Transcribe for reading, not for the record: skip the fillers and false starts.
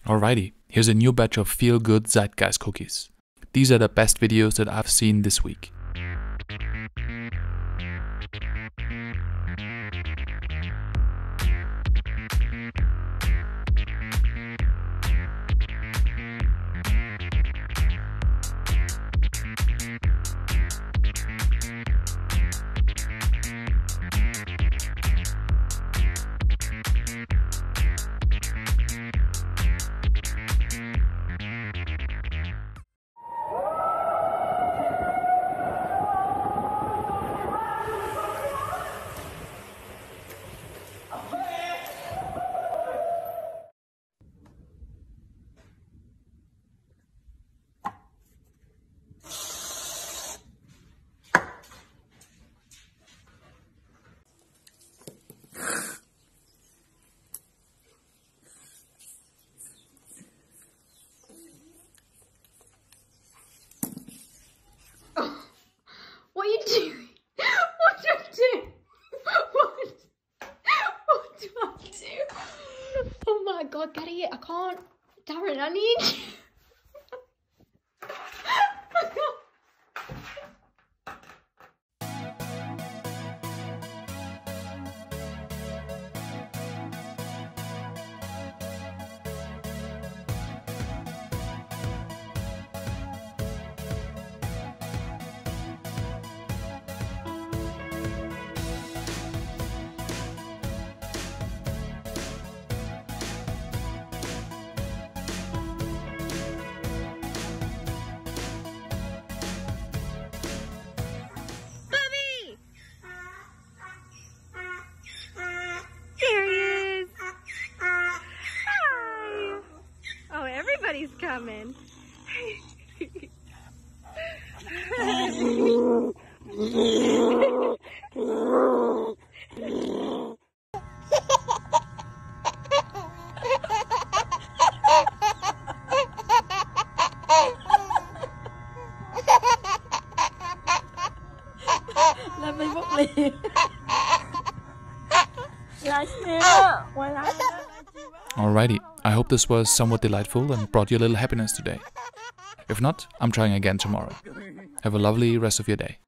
Alrighty, here's a new batch of feel-good Zeitgeist cookies. These are the best videos that I've seen this week. What are you doing? What do I do? What do I do? Oh my god, Gary, I can't. Darren, I need you. Everybody's coming. Alrighty, I hope this was somewhat delightful and brought you a little happiness today. If not, I'm trying again tomorrow. Have a lovely rest of your day.